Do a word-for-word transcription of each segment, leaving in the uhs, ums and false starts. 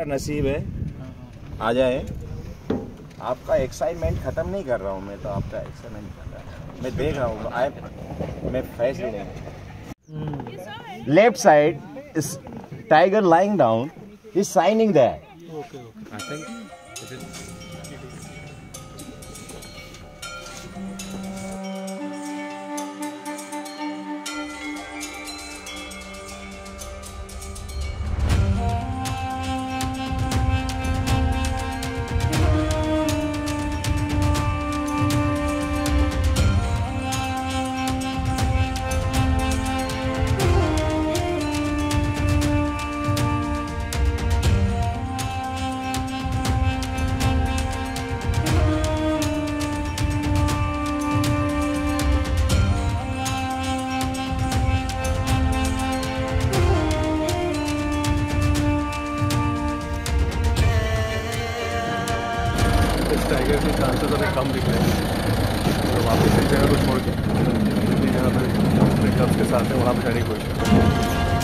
नसीब है आ जाए। आपका एक्साइटमेंट खत्म नहीं कर रहा हूँ मैं, तो आपका एक्साइटमेंट कर रहा हूँ मैं, देख रहा हूँ। आई मैं फैसले नहीं। Left side is tiger lying down, he is signing that. Okay, okay. I think it is. Tiger के चांसेस अभी कम दिख रहे हैं, तो वापस इस जगह को छोड़ के जहाँ पर अपने क्लब्स के साथ है वहाँ पर जाने की कोशिश करें।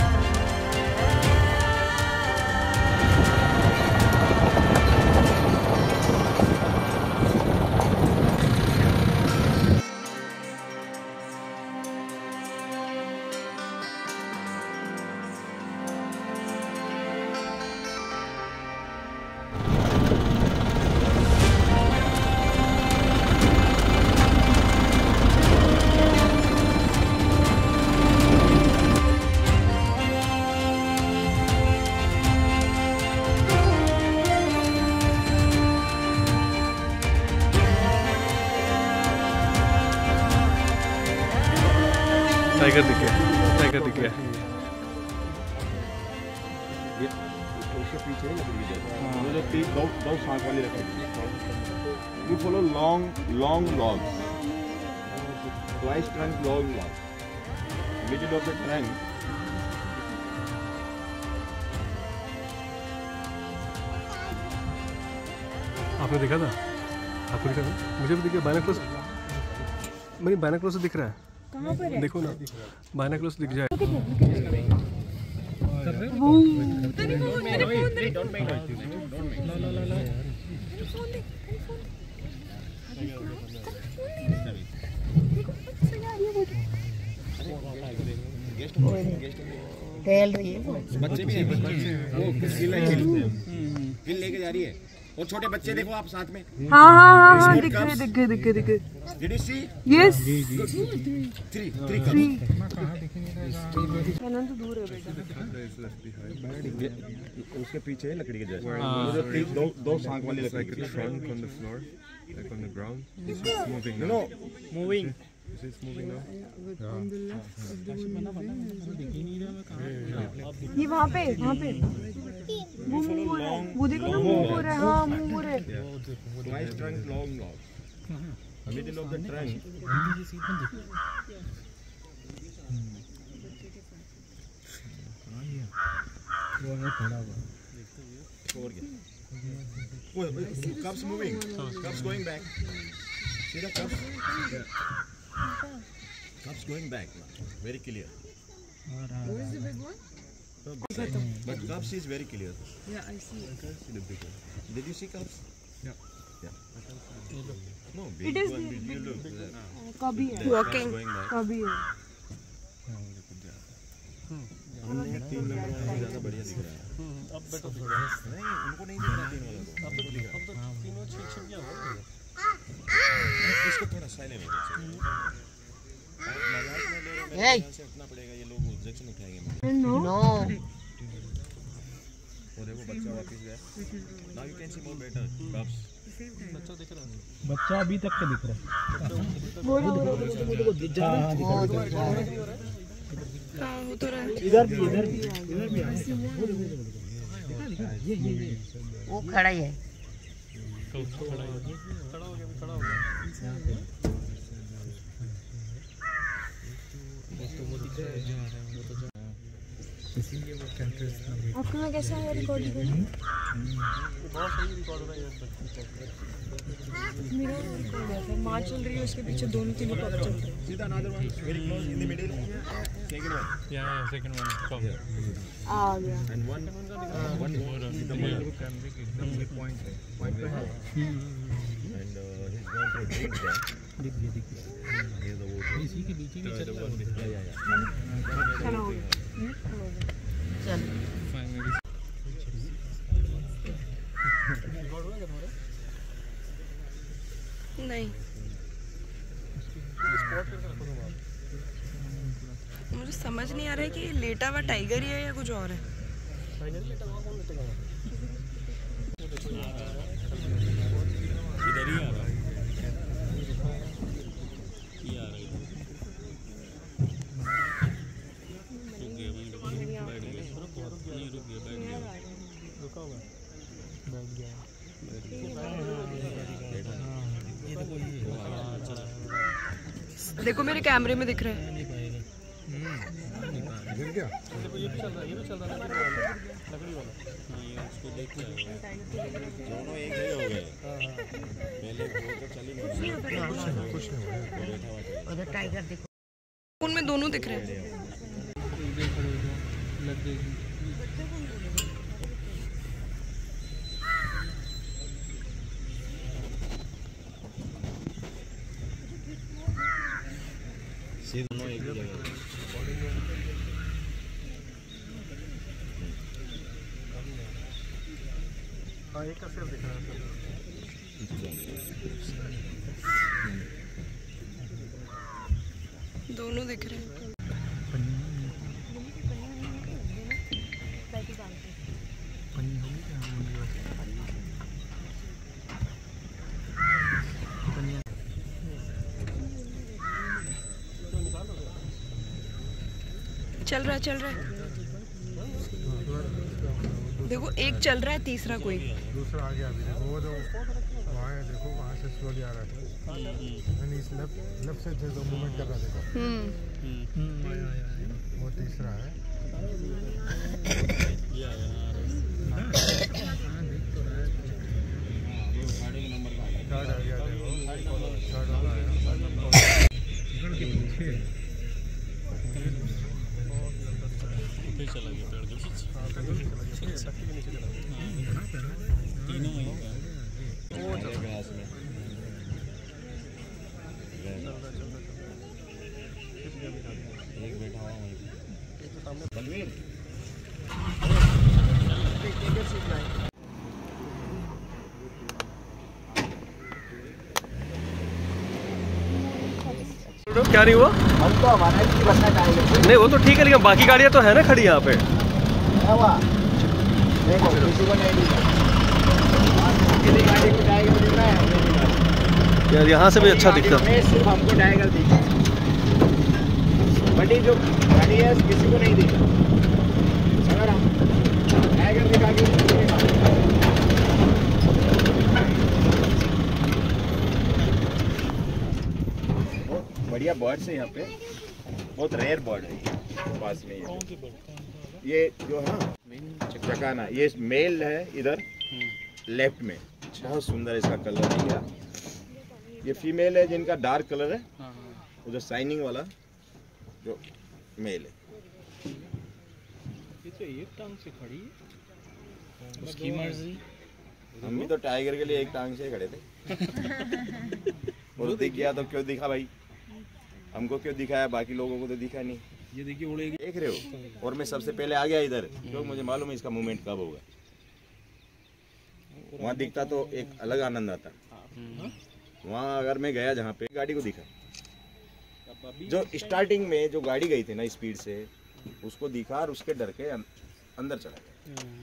टाइगर दिख गया, टाइगर दिख गया। ये उसके पीछे है लकड़ी जैसा, जो तीन दो दो सांस वाली लकड़ी। You follow long long logs, twice trunk long logs, middle of the trunk. आपने देखा था? आपको दिखा था? मुझे भी दिख गया। बाइनोकुलर, मेरी बाइनोकुलर से दिख रहा है। कहाँ पर है? देखो ना, बाइनोकुलर से दिख जाए। टहल रही है बच्चे भी हैं, वो हिल लेके जा रही है। और छोटे बच्चे देखो आप साथ में। हाँ हाँ हाँ दिख रहे दिख रहे दिख रहे दिख रहे। Did you see? Yes. Three, three cups. Three. तो दूर है बेटा। उसके पीछे है लकड़ी के जैसे, दो दो सांख वाली लकड़ी। Trunk on the floor, like on the ground. This is moving now. No, moving. This is moving now. ये वहाँ पे वहाँ पे वो मूव हो रहा है, वो देखो ना मूव हो रहा है। हाँ मूव हो रहा है। Twice trunk long log. Middle of the trunk. वो है खड़ा हुआ। छोड़ गया। वो cups moving. Cups going back. See the cups? Cups going back. Very clear. Where is the big one? But cups is very clear. Yeah, I see it. See the big one. Did you see cups? Yeah. Yeah. No, big It is one. the Did you look? कभी है, Walking. Going back. कभी है। हमने तीन number वाला ज़्यादा बढ़िया दिख रहा है। अब बेटर दिख रहा है। नहीं, उनको नहीं दिख रहा तीन वाला को। अब तो दिख रहा है। अब तो तीनों छीन छीन क्या हो गया? इसको थोड़ा साइलेंट है बच्चे। मजाक में ले रहे हैं, से उठना पड़ेगा, ये लोग ऑब्जेक्शन उठाएंगे। No no. वो देखो बच्चा वापस गया। Now you can see more better. Cups. बच्चा दिख रहा है। बच्चा अभी तक के दिख रहा है। वो देखो वो देखो वो देखो दिख रहा है। हाँ दिख रहा है। कहाँ हो तो रहा है? इधर भी इधर भी इधर भी ये ये ये वो खड़ा ही है। खड़ा हो गया, खड़ा हो गया, खड़ा हो गया। आपको में कैसा है रिकॉर्डिंग? बहुत सही रिकॉर्ड हो रहा है। मेरा रिकॉर्ड है, माँ चल रही है उसके पीछे दोनों तीनों कप चल रहे हैं। See the another one very close in the middle. Second one. Yeah, second one. Come. आ गया। And one uh, one more. The mother. कैमरे के एकदम ये पॉइंट है, पॉइंट पे है। And he is going to drink that. दिख गया दिख गया ये तो वो इसी के बीच में चल रहा है। चलो चल नहीं मुझे समझ नहीं आ रहा है कि ये लेटा हुआ टाइगर ही है या कुछ और है। इधर ही आ रहा है ये आ रहा है रुक गया वहीं रुक गया बैठ गया नहीं रुक गया बैठ गया रुका हुआ बैठ गया देखो मेरे कैमरे में दिख रहा है। नहीं पाएगा गिर गया। ये भी चल रहा है ये भी चल रहा है लकड़ी वाला हाँ ये उसको देख के आएगा दोनों एक ही हो गए। पहले वो तो चली नहीं कुछ नहीं हुआ। उधर टाइगर देखो फोन में दोनों दिख रहे हैं। इधर खड़े हो जाओ लग जाएगी दोनों एक ही जगह। हाँ एक का सिर दिख रहा है। दोनों दिख रहे हैं। पन्नी होगी क्या चल रहा है चल रहा है देखो एक चल रहा है तीसरा कोई दूसरा आ गया अभी देखो वो जो वहाँ है देखो वहाँ से स्लोली आ रहा था। मैंने इस लेफ्ट लेफ्ट से जो मूवमेंट कर रहा देखो हम्म वो तीसरा है। ये आया थर्ड आ गया देखो थर्ड वाला आया। फिर चला गया पेड़ के पीछे तीनों वहीं पे ग्रास में एक बैठा हुआ वहीं पे। बलवीर क्या नहीं हुआ? हम तो हमारा ही बसना चाहेंगे। नहीं वो तो ठीक है लेकिन बाकी गाड़ियाँ तो है ना खड़ी यहाँ पे। देखो किसी को नहीं दिखा। अकेली गाड़ी को टाइगर दिख रहा है हमें दिख रहा है। यार यहाँ से भी अच्छा दिखता है। सिर्फ हमको टाइगर दिखा। बड़ी जो गाड़ी है किसी को नहीं दिखा। अगर हम टाइगर दिखा के बढ़िया बर्ड्स है यहाँ पे। बहुत रेयर बर्ड है पास में ये। ये जो है ना चकाना ये मेल है इधर लेफ्ट में। बहुत सुंदर इसका कलर है यार। ये फीमेल है जिनका डार्क कलर है। उधर शाइनिंग वाला जो मेल है। ये तो एक टांग से खड़ी है उसकी मर्जी। हम भी तो टाइगर के लिए एक टांग से खड़े थे। और दिख गया तो क्यों दिखा भाई? हमको क्यों दिखाया, बाकी लोगों को तो दिखा नहीं। ये देखिए उड़ेगी। देख रहे हो? और मैं सबसे पहले आ गया इधर क्योंकि मुझे मालूम है इसका मूवमेंट कब होगा। वहाँ दिखता तो एक अलग आनंद आता। वहाँ अगर मैं गया जहाँ पे गाड़ी को दिखा, जो स्टार्टिंग में जो गाड़ी गई थी ना स्पीड से, उसको दिखा और उसके डर के अंदर चला गया।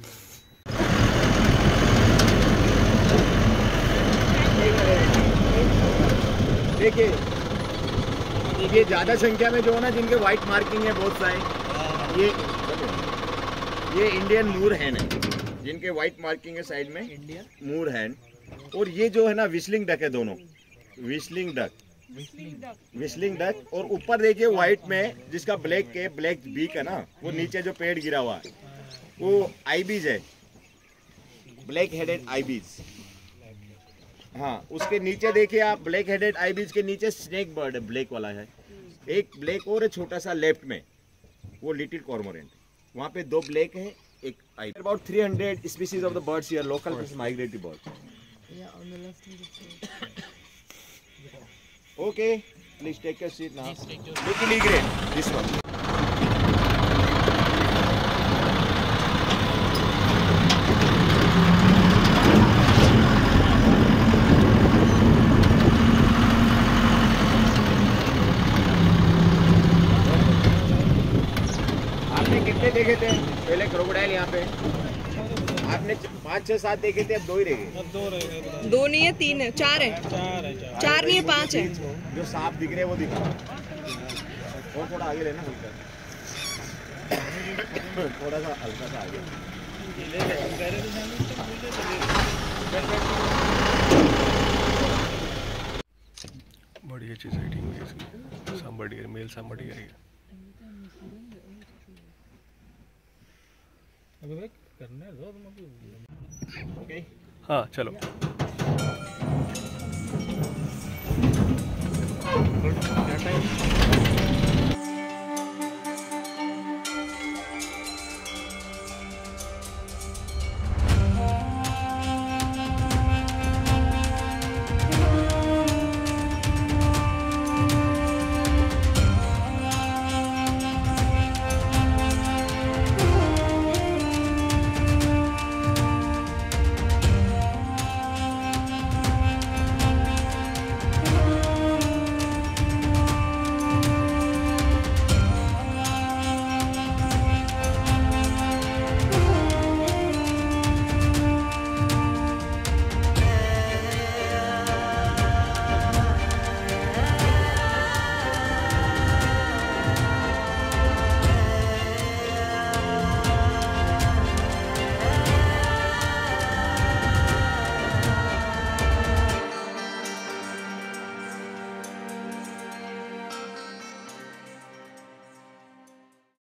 देखिए ये ज्यादा संख्या में जो है ना जिनके व्हाइट मार्किंग है बहुत सारे, ये ये इंडियन मूर हैन है जिनके व्हाइट मार्किंग है साइड में, इंडियन मूर हैन। और ये जो है ना विस्लिंग डक है, दोनों विस्लिंग डक विस्लिंग डक। और ऊपर देखिए व्हाइट में जिसका ब्लैक के ब्लैक बीक है ना, वो नीचे जो पेड़ गिरा हुआ है वो आईबीज है, ब्लैक हेडेड आईबीज। हाँ उसके नीचे देखिए आप, ब्लैक हेडेड आईबीज के नीचे स्नेक बर्ड है, ब्लैक वाला है। एक ब्लैक और है छोटा सा लेफ्ट में, वो लिटिल कॉर्मोरेंट। वहाँ पे दो ब्लैक है एक about three hundred species of the birds here, local migratory birds. Yeah, on the left hand side. Okay, please take your seat now. Looking great, this one. आपने कितने देखे थे पहले क्रोकोडाइल यहाँ पे? आपने पाँच छह सात देखे थे, अब दो ही रह गए। अब दो रह गए। दो नहीं है, तीन है, चार है। चार है, चार। चार नहीं है, पाँच है। जो सांप दिख रहे हैं वो दिखा। और थोड़ा आगे लेना, हल्का थोड़ा सा हल्का सा आगे। बड़ी अच्छी सेटिंग हुई है इसकी। Sambar deer, male sambar deer है। अभी भाई करने दो तुम अभी। ओके हाँ चलो। क्या टाइम?